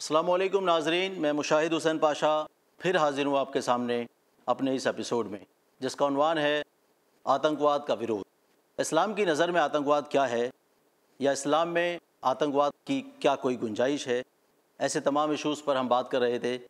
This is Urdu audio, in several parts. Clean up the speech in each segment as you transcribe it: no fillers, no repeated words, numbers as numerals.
السلام علیکم ناظرین، میں مشاہد حسین پاشا پھر حاضر ہوں آپ کے سامنے اپنے اس ایپیسوڈ میں، جس کا عنوان ہے آتنکواد کا ورود۔ اسلام کی نظر میں آتنکواد کیا ہے، یا اسلام میں آتنکواد کی کیا کوئی گنجائش ہے؟ ایسے تمام ایشوز پر ہم بات کر رہے تھے۔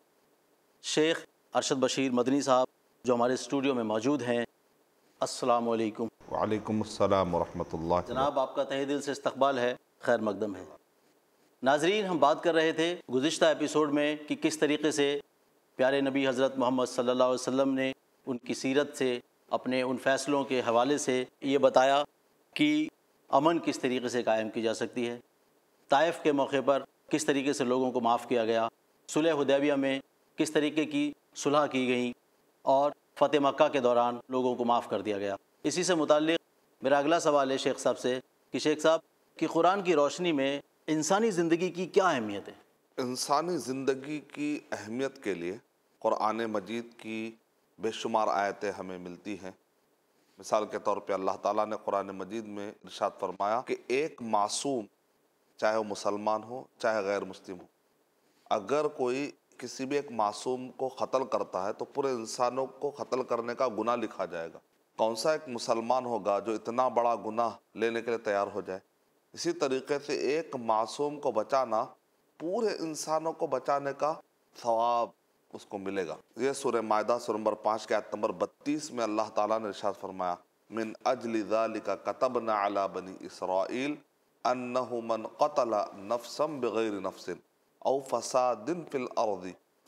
شیخ ارشد بشیر مدنی صاحب جو ہمارے اسٹوڈیو میں موجود ہیں، السلام علیکم۔ وعلیکم السلام ورحمۃ اللہ وبرکاتہ۔ جناب، آپ کا تہہ دل سے استقبال ہے، خیر مقدم ہے۔ ناظرین، ہم بات کر رہے تھے گزشتہ ایپیسوڈ میں کہ کس طریقے سے پیارے نبی حضرت محمد صلی اللہ علیہ وسلم نے ان کی سیرت سے، اپنے ان فیصلوں کے حوالے سے یہ بتایا کہ امن کس طریقے سے قائم کی جا سکتی ہے۔ طائف کے موقع پر کس طریقے سے لوگوں کو معاف کیا گیا، صلح حدیبیہ میں کس طریقے کی صلح کی گئیں، اور فتح مکہ کے دوران لوگوں کو معاف کر دیا گیا۔ اسی سے متعلق میرا اگلا سوال ہے شیخ صاحب سے کہ شیخ صاحب کہ قرآن کی روشنی میں انسانی زندگی کی کیا اہمیت ہے؟ انسانی زندگی کی اہمیت کے لیے قرآن مجید کی بے شمار آیتیں ہمیں ملتی ہیں۔ مثال کے طور پہ اللہ تعالیٰ نے قرآن مجید میں ارشاد فرمایا کہ ایک معصوم، چاہے وہ مسلمان ہو چاہے غیر مسلم ہو، اگر کوئی کسی بھی ایک معصوم کو قتل کرتا ہے تو پورے انسانوں کو قتل کرنے کا گناہ لکھا جائے گا۔ کون سا ایک مسلمان ہوگا جو اتنا بڑا گناہ لینے کے لیے تیار ہو جائے؟ اسی طریقے سے ایک معصوم کو بچانا پورے انسانوں کو بچانے کا ثواب اس کو ملے گا۔ یہ سورہ مائدہ سورہ نمبر 5 کے آیت نمبر 32 میں اللہ تعالیٰ نے ارشاد فرمایا، من اجل ذالک کتبنا علی بنی اسرائیل انہ من قتل نفسا بغیر نفس او فساد فی الارض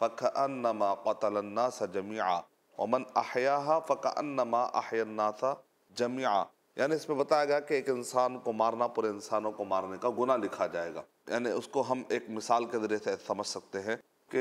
فکأنما قتل الناس جميعا ومن احیاها فکأنما احیا الناس جميعا۔ یعنی اس میں بتایا گیا کہ ایک انسان کو مارنا پورے انسانوں کو مارنے کا گناہ لکھا جائے گا۔ یعنی اس کو ہم ایک مثال کے ذریعے سے سمجھ سکتے ہیں کہ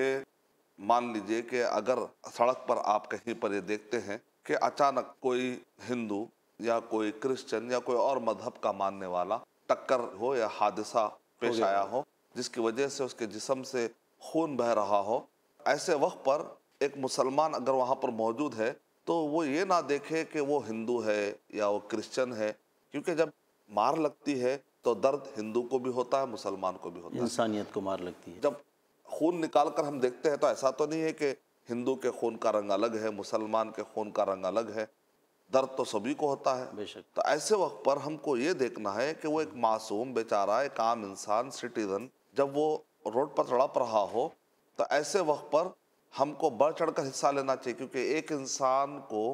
مان لیجئے کہ اگر سڑک پر آپ کہیں پر یہ دیکھتے ہیں کہ اچانک کوئی ہندو یا کوئی کرسچن یا کوئی اور مذہب کا ماننے والا ٹکر ہو یا حادثہ پیش آیا ہو جس کی وجہ سے اس کے جسم سے خون بہہ رہا ہو، ایسے وقت پر ایک مسلمان اگر وہاں پر موجود ہے تو وہ یہ نہ دیکھے کہ وہ ہندو ہے یا وہ کرسچن ہے، کیونکہ جب مار لگتی ہے تو درد ہندو کو بھی ہوتا ہے، مسلمان کو بھی ہوتا ہے، انسانیت کو مار لگتی ہے۔ جب خون نکال کر ہم دیکھتے ہیں تو ایسا تو نہیں ہے کہ ہندو کے خون کا رنگ الگ ہے، مسلمان کے خون کا رنگ الگ ہے، درد تو سبھی کو ہوتا ہے۔ بے شک۔ تو ایسے وقت پر ہم کو یہ دیکھنا ہے کہ وہ ایک معصوم بیچارہ، ایک عام انسان، سٹیزن، جب وہ روڈ پر تڑپ رہا ہو تو ایسے وقت پر ہم کو بڑھ چڑھ کر حصہ لینا چاہیے، کیونکہ ایک انسان کو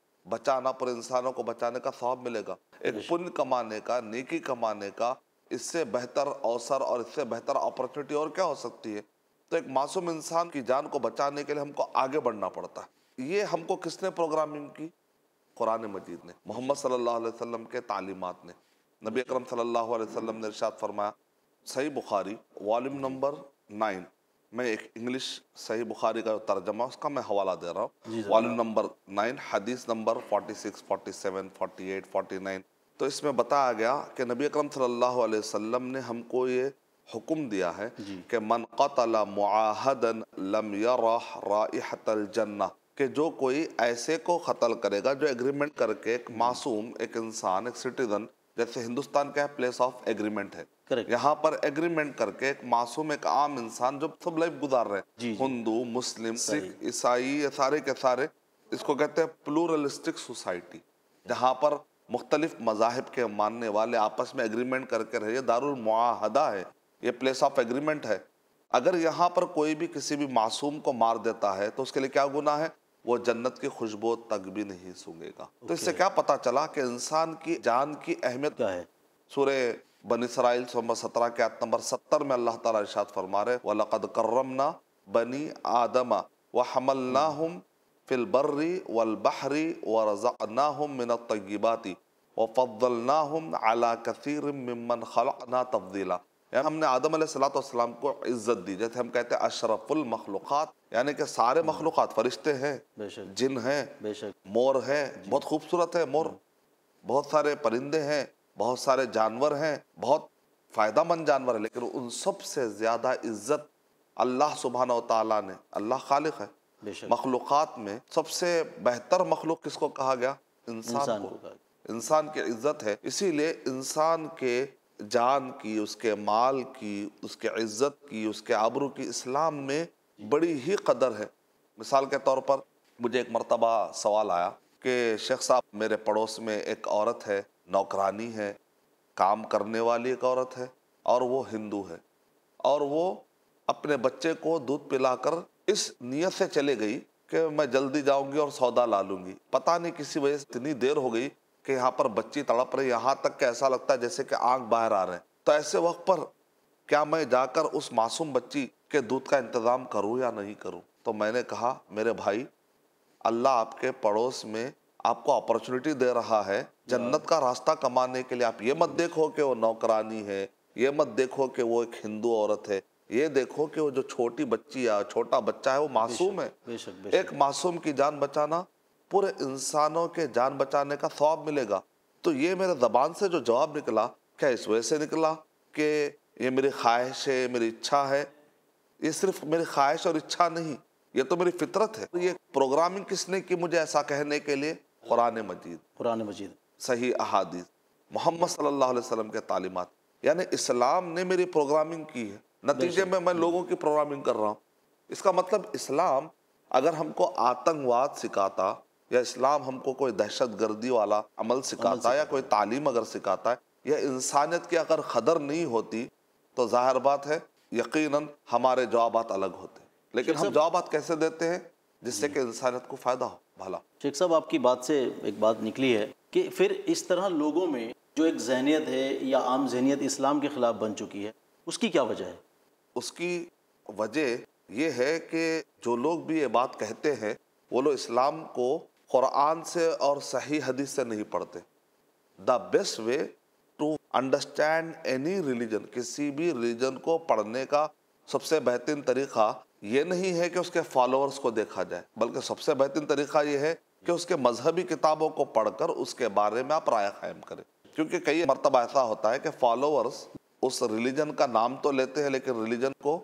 بچانا پورے انسانوں کو بچانے کا ثواب ملے گا۔ ایک پن کمانے کا، نیکی کمانے کا اس سے بہتر اوسر اور اس سے بہتر اپرچونٹی اور کیا ہو سکتی ہے؟ تو ایک معصوم انسان کی جان کو بچانے کے لیے ہم کو آگے بڑھنا پڑتا ہے۔ یہ ہم کو کس نے پروگرامنگ کی؟ قرآن مجید نے، محمد صلی اللہ علیہ وسلم کے تعلیمات نے۔ نبی اکرم صلی اللہ علیہ وسلم نے ارشاد فرمایا، صحیح بخاری والیوم نمبر 9 میں ایک انگلش صحیح بخاری کا جو ترجمہ اس کا میں حوالہ دے رہا ہوں، والیوم نمبر 9 حدیث نمبر 46 47 48 49۔ تو اس میں بتایا گیا کہ نبی اکرم صلی اللہ علیہ وسلم نے ہم کو یہ حکم دیا ہے کہ من قتل معاہدا لم یرح رائحۃ الجنہ، کہ جو کوئی ایسے کو قتل کرے گا جو ایگریمنٹ کر کے، ایک معصوم، ایک انسان، ایک سٹیزن، جیسے ہندوستان کا پلیس آف ایگریمنٹ ہے، یہاں پر ایگریمنٹ کر کے ایک معصوم، ایک عام انسان جو سب لائف گزار رہے ہیں، ہندو، مسلم، سکھ، عیسائی، یہ سارے کے سارے، اس کو کہتے ہیں پلورلسٹک سوسائٹی، جہاں پر مختلف مذاہب کے ماننے والے آپس میں ایگریمنٹ کر کے رہے، یہ دار المعاہدہ ہے، یہ پلیس آف ایگریمنٹ ہے۔ اگر یہاں پر کوئی بھی کسی بھی معصوم کو مار دیتا ہے تو اس کے لیے کیا گناہ ہے؟ وہ جنت کی خوشبو تک بھی نہیں سونگے گا۔ تو اس سے کیا پتا چلا کہ انسان کی جان کی اہمیت کیا ہے؟ سورہ بنی اسرائیل سورہ 17 کے آیت نمبر 70 میں اللہ تعالیٰ ارشاد فرما رہے، وَلَقَدْ كَرَّمْنَا بَنِي آدَمَ وَحَمَلْنَاهُمْ فِي الْبَرِّ وَالْبَحْرِ وَرَزَقْنَاهُمْ مِنَ الطَّيِّبَاتِ وَفَضَّلْنَاهُمْ عَلَى كَثِيرٍ مِّمَّنْ خَلَقْنَا تَفْضِيلًا۔ یعنی ہم نے آدم علیہ السلام کو عزت دی، جیسے ہم کہتے ہیں اشرف المخلوقات، یعنی کہ سارے مخلوقات، فرشتے ہیں، جن ہیں، مور ہیں، بہت خوبصورت ہے مور، بہت سارے پرندے ہیں، بہت سارے جانور ہیں، بہت فائدہ مند جانور ہیں، لیکن ان سب سے زیادہ عزت اللہ سبحانہ و تعالیٰ نے، اللہ خالق ہے، مخلوقات میں سب سے بہتر مخلوق کس کو کہا گیا؟ انسان کو۔ انسان کی عزت ہے، اسی لیے انسان کے جان کی، اس کے مال کی، اس کے عزت کی، اس کے آبرو کی اسلام میں بڑی ہی قدر ہے۔ مثال کے طور پر مجھے ایک مرتبہ سوال آیا کہ شیخ صاحب میرے پڑوس میں ایک عورت ہے، نوکرانی ہے، کام کرنے والی ایک عورت ہے، اور وہ ہندو ہے، اور وہ اپنے بچے کو دودھ پلا کر اس نیت سے چلے گئی کہ میں جلدی جاؤں گی اور سودا لا لوں گی۔ پتہ نہیں کسی وجہ سے اتنی دیر ہو گئی کہ یہاں پر بچی تڑپ رہی، یہاں تک کہ ایسا لگتا ہے جیسے کہ آنکھ باہر آ رہے ہیں۔ تو ایسے وقت پر کیا میں جا کر اس معصوم بچی کے دودھ کا انتظام کروں یا نہیں کروں؟ تو میں نے کہا میرے بھائی، اللہ آپ کے پڑوس میں آپ کو اپرچونٹی دے رہا ہے جنت کا راستہ کمانے کے لیے۔ آپ یہ مت دیکھو کہ وہ نوکرانی ہے، یہ مت دیکھو کہ وہ ایک ہندو عورت ہے، یہ دیکھو کہ وہ جو چھوٹی بچی یا چھوٹا بچہ ہے وہ معصوم ہے۔ بے شک بے ایک معصوم کی جان بچانا پورے انسانوں کے جان بچانے کا ثواب ملے گا۔ تو یہ میرے زبان سے جو جواب نکلا، کیا اس وجہ سے نکلا کہ یہ میری خواہش ہے، میری اچھا ہے؟ یہ صرف میری خواہش اور اچھا نہیں، یہ تو میری فطرت ہے۔ یہ پروگرامنگ کس نے کی مجھے ایسا کہنے کے لیے؟ قرآن مجید، قرآن مجید، صحیح احادیث، محمد صلی اللہ علیہ وسلم کے تعلیمات، یعنی اسلام نے میری پروگرامنگ کی ہے، نتیجے میں لوگوں کی پروگرامنگ کر رہا ہوں۔ اس کا مطلب اسلام اگر ہم کو آتنکواد سکھاتا، یا اسلام ہم کو کوئی دہشت گردی والا عمل سکھاتا، یا کوئی تعلیم اگر سکھاتا ہے، یا انسانیت کی اگر قدر نہیں ہوتی، تو ظاہر بات ہے یقیناً ہمارے جوابات الگ ہوتے۔ لیکن ہم جوابات کیسے دیتے ہیں؟ جس سے کہ انسانیت کو فائدہ ہو، بھلا۔ شیخ صاحب آپ کی بات سے ایک بات نکلی ہے کہ پھر اس طرح لوگوں میں جو ایک ذہنیت ہے یا عام ذہنیت اسلام کے خلاف بن چکی ہے، اس کی کیا وجہ ہے؟ اس کی وجہ یہ ہے کہ جو لوگ بھی یہ بات کہتے ہیں وہ لوگ اسلام کو قرآن سے اور صحیح حدیث سے نہیں پڑھتے۔ The best way to understand any religion, کسی بھی ریلیجن کو پڑھنے کا سب سے بہترین طریقہ یہ نہیں ہے کہ اس کے فالوورز کو دیکھا جائے، بلکہ سب سے بہترین طریقہ یہ ہے کہ اس کے مذہبی کتابوں کو پڑھ کر اس کے بارے میں آپ رائے قائم کریں۔ کیونکہ کئی مرتبہ ایسا ہوتا ہے کہ فالوورز اس ریلیجن کا نام تو لیتے ہیں لیکن ریلیجن کو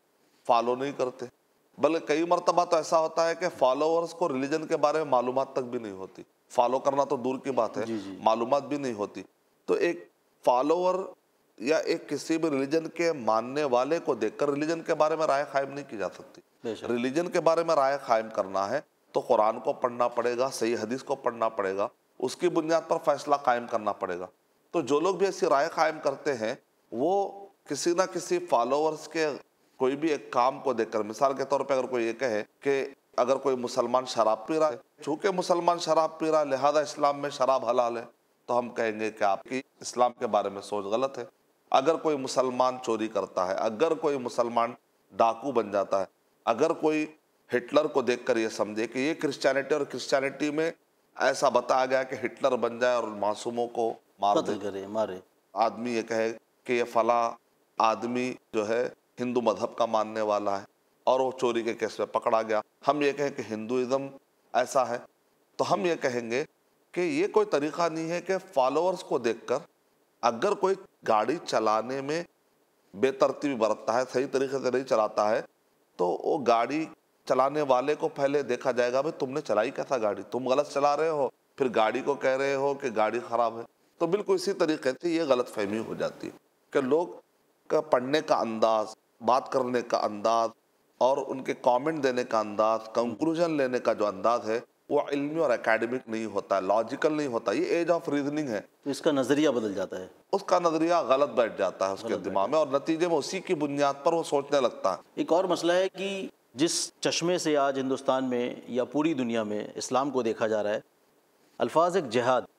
فالو نہیں کرتے، بلکہ کئی مرتبہ تو ایسا ہوتا ہے کہ فالوورز کو ریلیجن کے بارے میں معلومات تک بھی نہیں ہوتی، فالو کرنا تو دور کی بات ہے، معلومات بھی نہیں ہوتی۔ تو ایک فالوور یا ایک کسی بھی ریلیجن کے ماننے والے کو دیکھ کر ریلیجن کے بارے میں رائے قائم نہیں کی جا سکتی۔ ریلیجن کے بارے میں رائے قائم کرنا ہے تو قرآن کو پڑھنا پڑے گا، صحیح حدیث کو پڑھنا پڑے گا، اس کی بنیاد پر فیصلہ قائم کرنا پڑے گا۔ تو جو لوگ بھی ایسی رائے قائم کرتے ہیں وہ کسی نہ کسی فالوورز کے کوئی بھی ایک کام کو دیکھ کر، مثال کے طور پہ اگر کوئی یہ کہے کہ اگر کوئی مسلمان شراب پی رہا ہے، چونکہ مسلمان شراب پی رہا ہے لہذا اسلام میں شراب حلال ہے، تو ہم کہیں گے کہ آپ کی اسلام کے بارے میں سوچ غلط ہے۔ اگر کوئی مسلمان چوری کرتا ہے، اگر کوئی مسلمان ڈاکو بن جاتا ہے، اگر کوئی ہٹلر کو دیکھ کر یہ سمجھے کہ یہ کرسچینٹی اور کرسچینٹی میں ایسا بتایا گیا کہ ہٹلر بن جائے اور معصوموں کو مار دے، قتل کرے، مارے، آدمی یہ کہے کہ یہ فلاں آدمی جو ہے ہندو مذہب کا ماننے والا ہے اور وہ چوری کے کیس میں پکڑا گیا، ہم یہ کہیں کہ ہندوازم ایسا ہے، تو ہم یہ کہیں گے کہ یہ کوئی طریقہ نہیں ہے کہ فالوورز کو دیکھ کر اگر کوئی گاڑی چلانے میں بے ترتیبی برتتا ہے، صحیح طریقے سے نہیں چلاتا ہے، تو وہ گاڑی چلانے والے کو پہلے دیکھا جائے گا بھئی تم نے چلائی کیسا گاڑی، تم غلط چلا رہے ہو، پھر گاڑی کو کہہ رہے ہو کہ گاڑی خراب ہے۔ تو بالکل اسی طریقے سے یہ غلط فہمی ہو جاتی ہے کہ لوگ کا پڑھنے کا انداز، بات کرنے کا انداز اور ان کے کامنٹ دینے کا انداز، کنکلوژن لینے کا جو انداز ہے وہ علمی اور اکیڈمک نہیں ہوتا ہے، لاجیکل نہیں ہوتا، یہ ایج آف ریزننگ ہے۔ تو اس کا نظریہ بدل جاتا ہے، اس کا نظریہ غلط بیٹھ جاتا ہے اس کے دماغ میں، اور نتیجے میں اسی کی بنیاد پر وہ سوچنے لگتا ہے۔ ایک اور مسئلہ ہے کہ جس چشمے سے آج ہندوستان میں یا پوری دنیا میں اسلام کو دیکھا جا رہا ہے، الفاظ ایک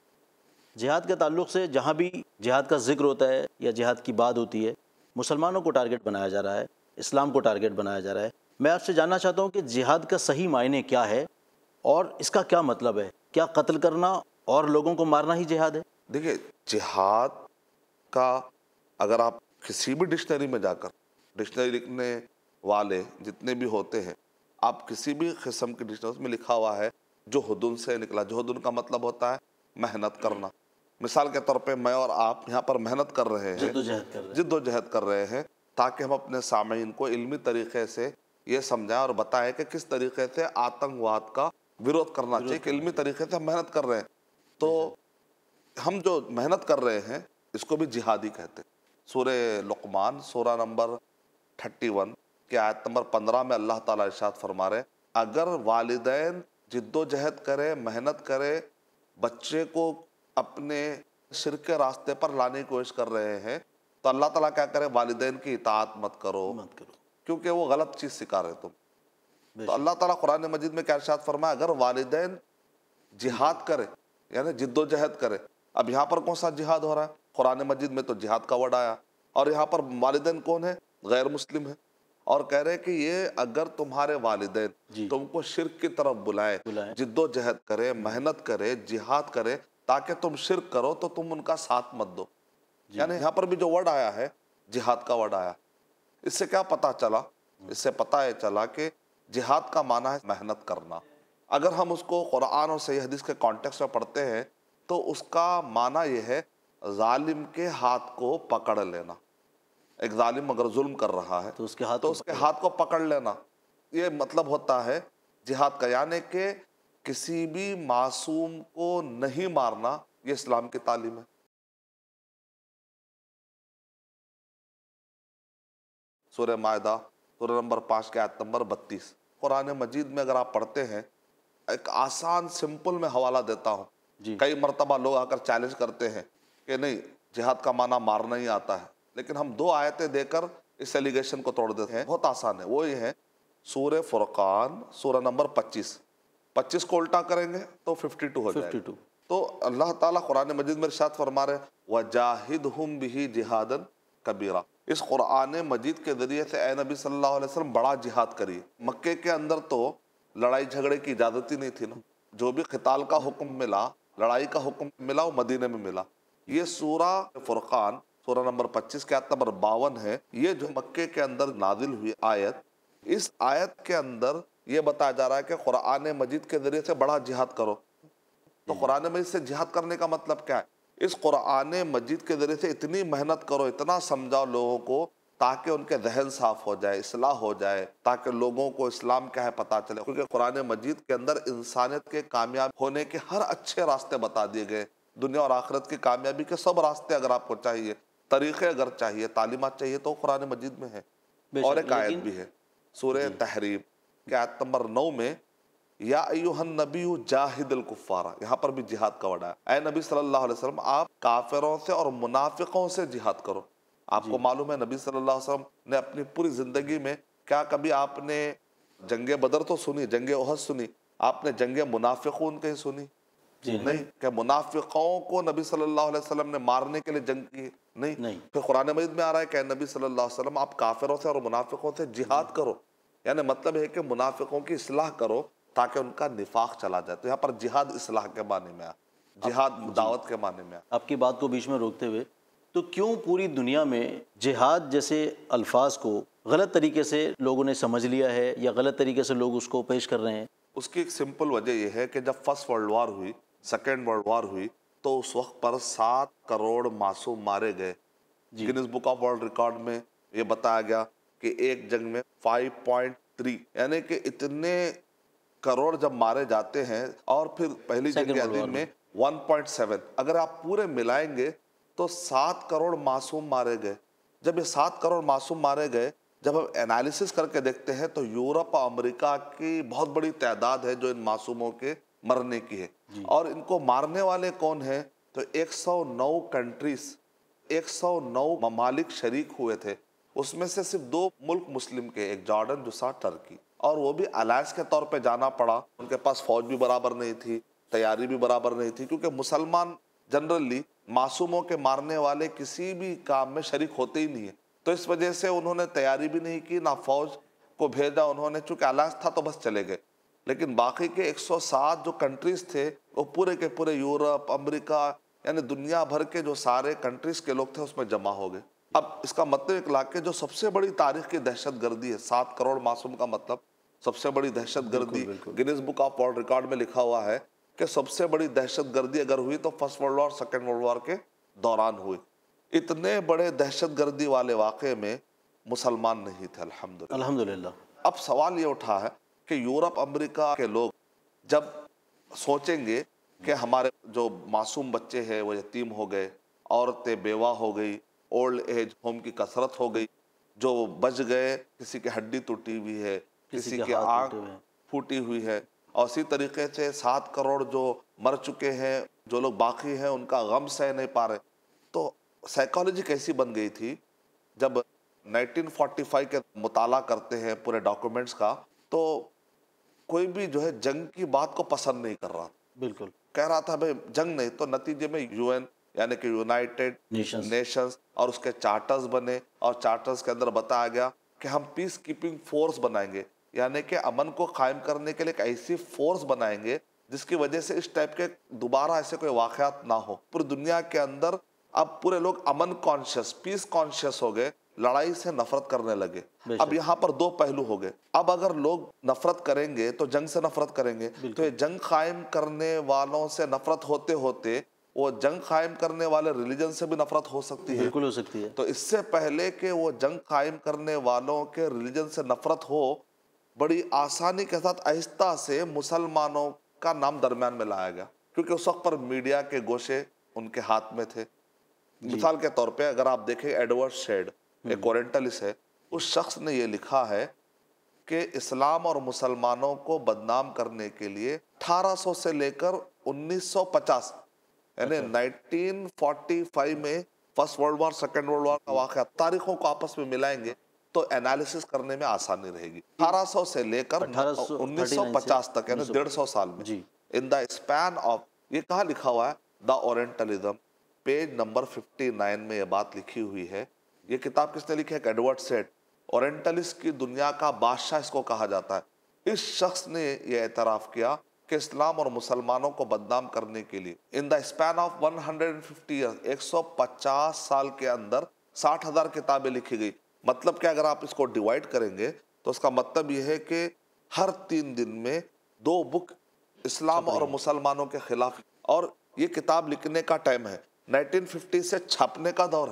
جہاد کے تعلق سے جہاں بھی جہاد کا ذکر ہوتا ہے یا جہاد کی بات ہوتی ہے، مسلمانوں کو ٹارگٹ بنایا جا رہا ہے، اسلام کو ٹارگٹ بنایا جا رہا ہے۔ میں آپ سے جاننا چاہتا ہوں کہ جہاد کا صحیح معنی کیا ہے اور اس کا کیا مطلب ہے؟ کیا قتل کرنا اور لوگوں کو مارنا ہی جہاد ہے؟ دیکھیں، جہاد کا اگر آپ کسی بھی ڈکشنری میں جا کر، ڈکشنری لکھنے والے جتنے بھی ہوتے ہیں، آپ کسی بھی قسم کی ڈکشنری میں لکھا ہوا ہے جہدن سے نکلا۔ جہدن کا مطلب ہوتا ہے محنت کرنا۔ مثال کے طور پہ میں اور آپ یہاں پر محنت کر رہے ہیں، جد و جہد کر رہے ہیں تاکہ ہم اپنے سامعین کو علمی طریقے سے یہ سمجھائیں اور بتائیں کہ کس طریقے سے آتنکواد کا ویرودھ کرنا چاہیے، کہ علمی طریقے سے ہم محنت کر رہے ہیں۔ تو ہم جو محنت کر رہے ہیں اس کو بھی جہادی کہتے ہیں۔ سورہ لقمان سورہ نمبر 31 کی آیت نمبر 15 میں اللہ تعالیٰ ارشاد فرما رہے ہیں اگر والدین جد و جہد کرے، محنت کرے، بچے کو اپنے شرک کے راستے پر لانے کی کوشش کر رہے ہیں تو اللہ تعالیٰ کیا کرے؟ والدین کی اطاعت مت کرو کیونکہ وہ غلط چیز سکھا رہے تم۔ تو اللہ تعالیٰ قرآن مجید میں کیا ارشاد فرمایا؟ اگر والدین جہاد کرے یعنی جد و جہد کرے۔ اب یہاں پر کون سا جہاد ہو رہا ہے؟ قرآن مجید میں تو جہاد کا ورڈ آیا، اور یہاں پر والدین کون ہے؟ غیر مسلم ہے، اور کہہ رہے کہ یہ اگر تمہارے والدین تم کو شرک کی طرف بلائے، جد و جہد کرے، محنت کرے، جہاد کرے تاکہ تم شرک کرو تو تم ان کا ساتھ مت دو۔ یعنی یہاں پر بھی جو ورڈ آیا ہے جہاد کا ورڈ آیا۔ اس سے کیا پتا چلا؟ اس سے پتا یہ چلا کہ جہاد کا معنی ہے محنت کرنا۔ اگر ہم اس کو قرآن اور صحیح حدیث کے کانٹیکس میں پڑھتے ہیں تو اس کا معنی یہ ہے ظالم کے ہاتھ کو پکڑ لینا۔ ایک ظالم اگر ظلم کر رہا ہے تو اس کے ہاتھ کو پکڑ لینا، یہ مطلب ہوتا ہے جہاد کا، یعنی کہ کسی بھی معصوم کو نہیں مارنا، یہ اسلام کی تعلیم ہے۔ سورہ مائدہ سورہ نمبر 5 کے آیت نمبر 32 قرآن مجید میں اگر آپ پڑھتے ہیں، ایک آسان سمپل میں حوالہ دیتا ہوں۔ کئی مرتبہ لوگ آ کر چیلنج کرتے ہیں کہ نہیں جہاد کا معنی مارنا ہی آتا ہے، لیکن ہم 2 آیتیں دے کر اس ایلیگیشن کو توڑ دیتے ہیں۔ بہت آسان ہے، وہ یہ ہے سورہ فرقان سورہ نمبر 25 کو الٹا کریں گے تو 52 ہو جائے گا۔ تو اللہ تعالیٰ قرآن مجید میں ارشاد فرما رہے وَجَاهِدْهُمْ بِهِ جِهَادًا كَبِيرًا، اس قرآن مجید کے ذریعے سے اے نبی صلی اللہ علیہ وسلم بڑا جہاد کریے۔ مکے کے اندر تو لڑائی جھگڑے کی اجازت ہی نہیں تھی نا، جو بھی قتال کا حکم ملا، لڑائی کا حکم ملا، وہ مدینے میں ملا۔ یہ سورہ فرقان سورہ نمبر 25 کے آیت نمبر 52 ہے، یہ جو مکے کے اندر نازل ہوئی آیت، اس آیت کے اندر یہ بتایا جا رہا ہے کہ قرآن مجید کے ذریعے سے بڑا جہاد کرو۔ تو قرآن مجید سے جہاد کرنے کا مطلب کیا ہے؟ اس قرآن مجید کے ذریعے سے اتنی محنت کرو، اتنا سمجھاؤ لوگوں کو تاکہ ان کے ذہن صاف ہو جائے، اصلاح ہو جائے، تاکہ لوگوں کو اسلام کیا ہے پتہ چلے، کیونکہ قرآن مجید کے اندر انسانیت کے کامیاب ہونے کے ہر اچھے راستے بتا دیے گئے۔ دنیا اور آخرت کی کامیابی کے سب راستے اگر آپ کو چاہیے، طریقے اگر چاہیے، تعلیمات چاہیے تو قرآن مجید میں ہے۔ اور ایک آیت بھی ہے سورہ تحریم کے آیت نمبر 9 میں یا ایھا النبی جاہد الکفار، یہاں پر بھی جہاد کا ورڈ ہے۔ اے نبی صلی اللہ علیہ وسلم آپ کافروں سے اور منافقوں سے جہاد کرو۔ آپ کو معلوم ہے نبی صلی اللہ علیہ وسلم نے اپنی پوری زندگی میں کیا کبھی آپ نے جنگ بدر تو سنی، جنگ احد سنی، آپ نے جنگ منافقون کہیں سنی؟ نہیں، کہ منافقوں کو نبی صلی اللہ علیہ وسلم نے مارنے کے لیے جنگ کی؟ نہیں۔ پھر قرآن مجید میں آ رہا ہے کہ نبی صلی اللہ علیہ وسلم آپ کافروں سے اور منافقوں سے جہاد کرو، یعنی مطلب ہے کہ منافقوں کی اصلاح کرو تاکہ ان کا نفاق چلا جائے۔ تو یہاں پر جہاد اصلاح کے معنی میں آیا، جہاد دعوت کے معنی میں آیا۔ آپ کی بات کو بیچ میں روکتے ہوئے، تو کیوں پوری دنیا میں جہاد جیسے الفاظ کو غلط طریقے سے لوگوں نے سمجھ لیا ہے یا غلط طریقے سے لوگ اس کو پیش کر رہے ہیں؟ اس کی ایک سمپل وجہ یہ ہے کہ جب فرسٹ ورلڈ وار ہوئی، سیکنڈ ورلڈ وار ہوئی، تو اس وقت پر 7 کروڑ معصوم مارے گئے۔ Guinness book of world record میں یہ بتایا گیا کہ ایک جنگ میں 5.3 یعنی کہ اتنے کروڑ جب مارے جاتے ہیں، اور پھر پہلی جنگ عظیم میں 1.7، اگر آپ پورے ملائیں گے تو 7 کروڑ معصوم مارے گئے۔ جب یہ 7 کروڑ معصوم مارے گئے، جب ہم انالیسس کر کے دیکھتے ہیں تو یورپ اور امریکہ کی بہت بڑی تعداد ہے جو ان معصوموں کے مرنے کی ہے۔ اور ان کو مارنے والے کون ہیں؟ تو 109 کنٹریز، 109 ممالک شریک ہوئے تھے، اس میں سے صرف 2 ملک مسلم کے، ایک جارڈن دوسرا ٹرکی، اور وہ بھی الائنس کے طور پہ جانا پڑا۔ ان کے پاس فوج بھی برابر نہیں تھی، تیاری بھی برابر نہیں تھی، کیونکہ مسلمان جنرلی معصوموں کے مارنے والے کسی بھی کام میں شریک ہوتے ہی نہیں ہیں، تو اس وجہ سے انہوں نے تیاری بھی نہیں کی، نہ فوج کو بھیجا انہوں نے، چونکہ الائنس تھا تو بس چلے گئے۔ لیکن باقی کے 107 جو کنٹریز تھے وہ پورے کے پورے یورپ، امریکہ، یعنی دنیا بھر کے جو سارے کنٹریز کے لوگ تھے اس میں جمع ہو گئے۔ اب اس کا مطلب اخلا کہ جو سب سے بڑی تاریخ کی دہشت گردی ہے، 7 کروڑ معصوم کا مطلب سب سے بڑی دہشت گردی، Guinness book of world record میں لکھا ہوا ہے کہ سب سے بڑی دہشت گردی اگر ہوئی تو first world war, second world war کے دوران ہوئی۔ اتنے بڑے دہشت گردی والے واقعے میں مسلمان نہیں تھے، الحمدللہ۔ اب سوال یہ اٹھا ہے کہ یورپ امریکہ کے لوگ جب سوچیں گے کہ ہمارے جو معصوم بچے ہیں وہ یتیم ہو گئے، عورتیں بیوہ ہو گئی، اولڈ ایج ہوم کی کثرت ہو گئی، جو بچ گئے کسی کی ہڈی ٹوٹی ہوئی ہے، کسی کی ہاتھ آنکھ ٹوٹے ہوئے ہیں۔ پھوٹی ہوئی ہے، اور اسی طریقے سے 7 کروڑ جو مر چکے ہیں، جو لوگ باقی ہیں ان کا غم سہ نہیں پا رہے۔ تو سائیکالوجی کیسی بن گئی تھی، جب 1945 کے مطالعہ کرتے ہیں پورے ڈاکومنٹس کا، تو کوئی بھی جو ہے جنگ کی بات کو پسند نہیں کر رہا، بالکل کہہ رہا تھا بھائی جنگ نہیں۔ تو نتیجے میں UN یعنی کہ یونائٹڈ نیشنز اور اس کے چارٹرز بنے، اور چارٹرز کے اندر بتایا گیا کہ ہم پیس کیپنگ فورس بنائیں گے، یعنی کہ امن کو قائم کرنے کے لیے ایک ایسی فورس بنائیں گے جس کی وجہ سے اس ٹائپ کے دوبارہ ایسے کوئی واقعات نہ ہو۔ پوری دنیا کے اندر اب پورے لوگ امن کانشیس، پیس کانشیس ہو گئے، لڑائی سے نفرت کرنے لگے۔ اب یہاں پر 2 پہلو ہو گئے، اب اگر لوگ نفرت کریں گے تو جنگ سے نفرت کریں گے، تو یہ جنگ قائم کرنے والوں سے نفرت ہوتے ہوتے وہ جنگ قائم کرنے والے ریلیجن سے بھی نفرت ہو سکتی ہے، بالکل ہو سکتی ہے۔ تو اس سے پہلے کہ وہ جنگ قائم کرنے والوں کے ریلیجن سے نفرت ہو، بڑی آسانی کے ساتھ آہستہ سے مسلمانوں کا نام درمیان میں لایا گیا، کیونکہ اس وقت پر میڈیا کے گوشے ان کے ہاتھ میں تھے۔ مثال کے طور پہ اگر آپ دیکھیں ایڈورڈ شیڈ ایک اورینٹلسٹ ہے، اس شخص نے یہ لکھا ہے کہ اسلام اور مسلمانوں کو بدنام کرنے کے لیے 1800 سے لے کر 1950 یعنی 1945 میں first world war, second world war کا واقعہ، تاریخوں کو آپس میں ملائیں گے تو انالیسس کرنے میں آسانی رہے گی۔ 1800 سے لے کر 1950 تک یعنی 150 سال میں، ان دا اسپین آف، یہ کہاں لکھا ہوا ہے؟ دا اورینٹلزم، پیج نمبر 59 میں یہ بات لکھی ہوئی ہے۔ یہ کتاب کس نے لکھی ہے؟ ایڈورڈ سیڈ، اورینٹلسٹ کی دنیا کا بادشاہ اس کو کہا جاتا ہے۔ اس شخص نے یہ اعتراف کیا کہ اسلام اور مسلمانوں کو بدنام کرنے کے لیے in the span of 150 years, 150 سال کے اندر 60,000 کتابیں لکھی گئی۔ مطلب کہ اگر آپ اس کو ڈیوائیڈ کریں گے تو اس کا مطلب یہ ہے کہ ہر 3 دن میں 2 بک اسلام اور مسلمانوں کے خلاف، اور یہ کتاب لکھنے کا ٹائم ہے 1950 سے چھپنے کا دور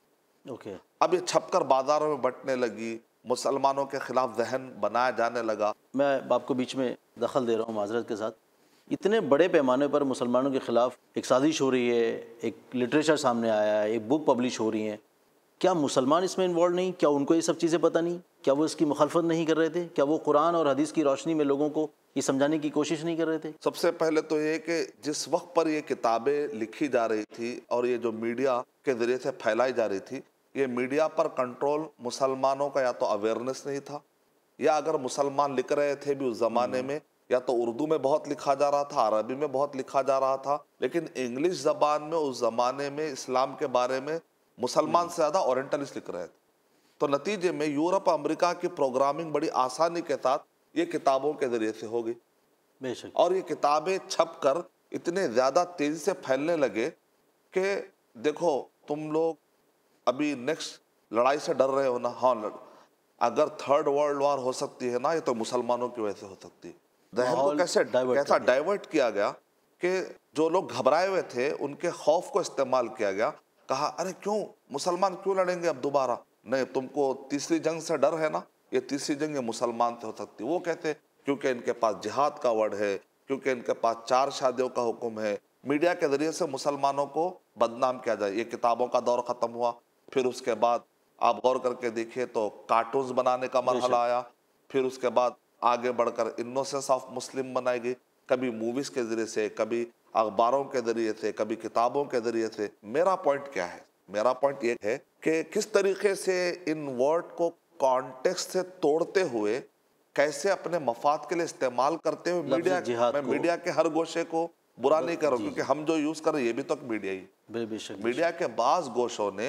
ہے۔ اب یہ چھپ کر بازاروں میں بٹنے لگی، مسلمانوں کے خلاف ذہن بنایا جانے لگا۔ میں آپ کو بیچ میں دخل دے رہا ہوں معذرت کے ساتھ۔ اتنے بڑے پیمانے پر مسلمانوں کے خلاف ایک سازش ہو رہی ہے، ایک لٹریچر سامنے آیا ہے، ایک بک پبلش ہو رہی ہیں، کیا مسلمان اس میں انوالو نہیں؟ کیا ان کو یہ سب چیزیں پتہ نہیں؟ کیا وہ اس کی مخالفت نہیں کر رہے تھے؟ کیا وہ قرآن اور حدیث کی روشنی میں لوگوں کو یہ سمجھانے کی کوشش نہیں کر رہے تھے؟ سب سے پہلے تو یہ کہ جس وقت پر یہ کتابیں لکھی جا رہی تھی اور یہ جو میڈیا کے ذریعے سے پھیلائی جا رہی تھی، یہ میڈیا پر کنٹرول مسلمانوں کا یا تو اویئرنس نہیں تھا، یا اگر مسلمان لکھ رہے تھے بھی اس زمانے میں یا تو اردو میں بہت لکھا جا رہا تھا، عربی میں بہت لکھا جا رہا تھا، لیکن انگلش زبان میں اس زمانے میں اسلام کے بارے میں مسلمان سے زیادہ اورینٹلسٹ لکھ رہے تھے۔ تو نتیجے میں یورپ امریکہ کی پروگرامنگ بڑی آسانی کے ساتھ یہ کتابوں کے ذریعے سے ہو گئی، بے شک، اور یہ کتابیں چھپ کر اتنے زیادہ تیزی سے پھیلنے لگے کہ دیکھو تم لوگ ابھی نیکسٹ لڑائی سے ڈر رہے ہو نا، ہاں اگر 3rd ورلڈ وار ہو سکتی ہے نا، یہ تو مسلمانوں کی وجہ سے ہو سکتی ہے۔ ذہن کو کیسا ڈائیورٹ کیا گیا کہ جو لوگ گھبرائے ہوئے تھے ان کے خوف کو استعمال کیا گیا، کہا ارے کیوں مسلمان کیوں لڑیں گے اب دوبارہ؟ نہیں، تم کو تیسری جنگ سے ڈر ہے نا، یہ تیسری جنگ یہ مسلمان سے ہو سکتی۔ وہ کہتے کیونکہ ان کے پاس جہاد کا ورڈ ہے، کیونکہ ان کے پاس 4 شادیوں کا حکم ہے، میڈیا کے ذریعے سے مسلمانوں کو بدنام کیا جائے۔ یہ کتابوں کا دور ختم ہوا، پھر اس کے بعد آپ غور کر کے دیکھیے تو کارٹونز بنانے کا مرحلہ آیا، پھر اس کے بعد آگے بڑھ کر انوسنس آف مسلم بنائی گئی، کبھی موویز کے ذریعے سے، کبھی اخباروں کے ذریعے سے، کبھی کتابوں کے ذریعے سے۔ میرا پوائنٹ کیا ہے؟ میرا پوائنٹ یہ ہے کہ کس طریقے سے ان ورڈ کو کانٹیکسٹ سے توڑتے ہوئے کیسے اپنے مفاد کے لیے استعمال کرتے ہوئے میڈیا، میں میڈیا کے ہر گوشے کو برا نہیں کر رہا ہوں کیونکہ ہم جو یوز کر رہے ہیں یہ بھی تو میڈیا ہی، میڈیا کے بعض گوشوں نے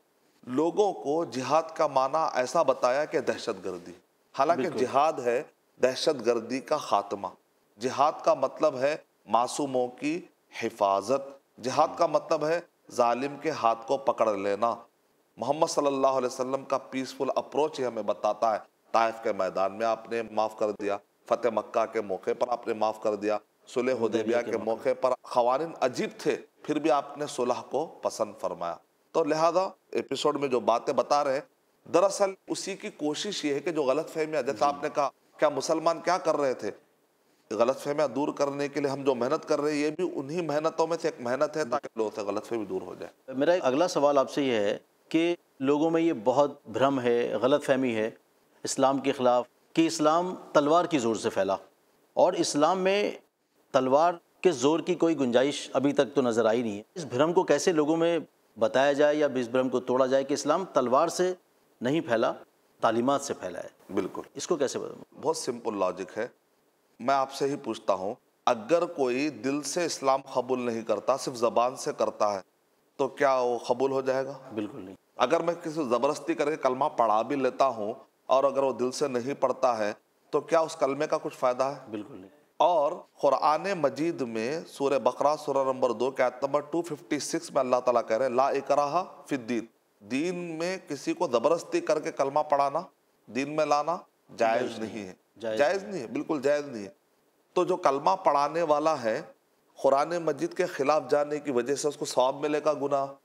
لوگوں کو جہاد کا معنی ایسا بتایا کہ دہشت گردی، حالانکہ جہاد ہے دہشت گردی کا خاتمہ۔ جہاد کا مطلب ہے معصوموں کی حفاظت، جہاد کا مطلب ہے ظالم کے ہاتھ کو پکڑ لینا۔ محمد صلی اللہ علیہ وسلم کا پیسفل اپروچ ہی ہمیں بتاتا ہے۔ طائف کے میدان میں آپ نے معاف کر دیا، فتح مکہ کے موقع پر آپ نے معاف کر دیا، صلح حدیبیہ کے موقع پر قوانین عجیب تھے پھر بھی آپ نے صلح کو پسند فرمایا۔ تو لہذا ایپیسوڈ میں جو باتیں بتا رہے ہیں دراصل اسی کی کوشش یہ ہے کہ جو غلط فہمیاں، جیسا آپ نے کہا کیا مسلمان کیا کر رہے تھے، غلط فہمیاں دور کرنے کے لیے ہم جو محنت کر رہے ہیں، یہ بھی انہی محنتوں میں سے ایک محنت ہے تاکہ لوگوں سے غلط فہمی دور ہو جائے۔ میرا اگلا سوال آپ سے یہ ہے کہ لوگوں میں یہ بہت بھرم ہے، غلط فہمی ہے اسلام کے خلاف کہ اسلام تلوار کی زور سے پھیلا، اور اسلام میں تلوار کے زور کی کوئی گنجائش ابھی تک تو نظر آئی نہیں ہے۔ اس بھرم کو کیسے لوگوں میں بتایا جائے یا اس بھرم کو توڑا جائے کہ اسلام تلوار سے نہیں پھیلا، تعلیمات سے پھیلا ہے؟ بالکل، اس کو کیسے بتاؤں؟ بہت سمپل لاجک ہے۔ میں آپ سے ہی پوچھتا ہوں، اگر کوئی دل سے اسلام قبول نہیں کرتا، صرف زبان سے کرتا ہے، تو کیا وہ قبول ہو جائے گا؟ بالکل نہیں۔ اگر میں کسی کو زبردستی کر کے کلمہ پڑھا بھی لیتا ہوں اور اگر وہ دل سے نہیں پڑھتا ہے تو کیا اس کلمے کا کچھ فائدہ ہے؟ بالکل نہیں۔ اور قرآن مجید میں سورہ بقرہ سورہ نمبر 2 کے آیت نمبر 256 میں اللہ تعالیٰ کہہ رہے ہیں لا اکراہ فی الدین، دین میں کسی کو زبردستی کر کے کلمہ پڑھانا، دین میں لانا جائز نہیں ہے، جائز نہیں ہے، بالکل جائز نہیں ہے۔ تو جو کلمہ پڑھانے والا ہے، قرآن مجید کے خلاف جانے کی وجہ سے اس کو ثواب ملے گا،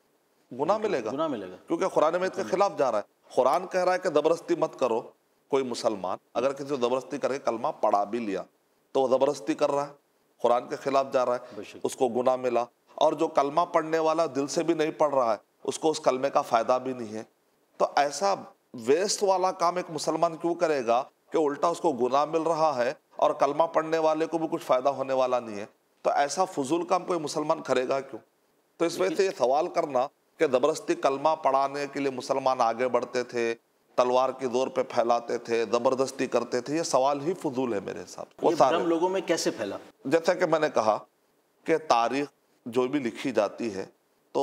گناہ ملے گا؟ گناہ ملے گا، کیونکہ قرآن مجید کے خلاف جا رہا ہے۔ قرآن کہہ رہا ہے کہ زبردستی مت کرو۔ کوئی مسلمان اگر کسی کو زبردستی کر کے کلمہ پڑھا بھی لیا تو وہ زبردستی کر رہا ہے، قرآن کے خلاف جا رہا ہے، اس کو گناہ ملا۔ اور جو کلمہ پڑھنے والا دل سے بھی نہیں پڑھ رہا ہے، اس کو اس کلمے کا فائدہ بھی نہیں ہے۔ تو ایسا ویسٹ والا کام ایک مسلمان کیوں کرے گا کہ الٹا اس کو گناہ مل رہا ہے اور کلمہ پڑھنے والے کو بھی کچھ فائدہ ہونے والا نہیں ہے؟ تو ایسا فضول کام کوئی مسلمان کرے گا کیوں؟ تو اس وجہ سے یہ سوال کرنا کہ زبردستی کلمہ پڑھانے کے لیے مسلمان آگے بڑھتے تھے، تلوار کی زور پہ پھیلاتے تھے، زبردستی کرتے تھے، یہ سوال ہی فضول ہے میرے حساب سے۔ یہ بھرم لوگوں میں کیسے پھیلا؟ جیسا کہ میں نے کہا کہ تاریخ جو بھی لکھی جاتی ہے تو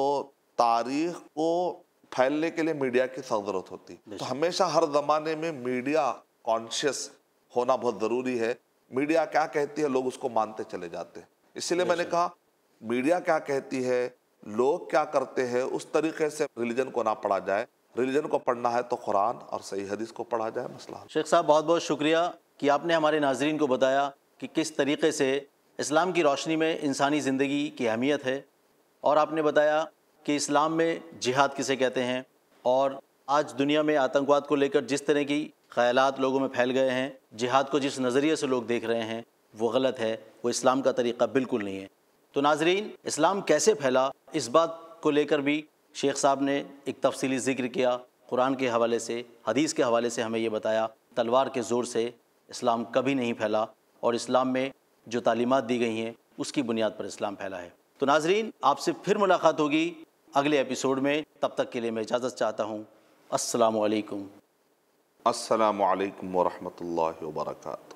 تاریخ کو پھیلنے کے لیے میڈیا کی سخت ضرورت ہوتی ہے۔ تو ہمیشہ ہر زمانے میں میڈیا کانشیس ہونا بہت ضروری ہے۔ میڈیا کیا کہتی ہے لوگ اس کو مانتے چلے جاتے ہیں۔ اسی لیے میں نے کہا میڈیا کیا کہتی ہے، لوگ کیا کرتے ہیں، اس طریقے سے ریلیجن کو نہ پڑھا جائے۔ ریلیجن کو پڑھنا ہے تو قرآن اور صحیح حدیث کو پڑھا جائے، مسئلہ حل۔ شیخ صاحب بہت بہت شکریہ کہ آپ نے ہمارے ناظرین کو بتایا کہ کس طریقے سے اسلام کی روشنی میں انسانی زندگی کی اہمیت ہے، اور آپ نے بتایا کہ اسلام میں جہاد کسے کہتے ہیں، اور آج دنیا میں آتنکواد کو لے کر جس طرح کی خیالات لوگوں میں پھیل گئے ہیں، جہاد کو جس نظریے سے لوگ دیکھ رہے ہیں وہ غلط ہے، وہ اسلام کا طریقہ بالکل نہیں ہے۔ تو ناظرین، اسلام کیسے پھیلا، اس بات کو لے کر بھی شیخ صاحب نے ایک تفصیلی ذکر کیا، قرآن کے حوالے سے، حدیث کے حوالے سے ہمیں یہ بتایا تلوار کے زور سے اسلام کبھی نہیں پھیلا، اور اسلام میں جو تعلیمات دی گئی ہیں اس کی بنیاد پر اسلام پھیلا ہے۔ تو ناظرین، آپ سے پھر ملاقات ہوگی اگلے ایپیسوڈ میں، تب تک کے لیے میں اجازت چاہتا ہوں۔ السلام علیکم۔ السلام علیکم ورحمۃ اللہ وبرکاتہ۔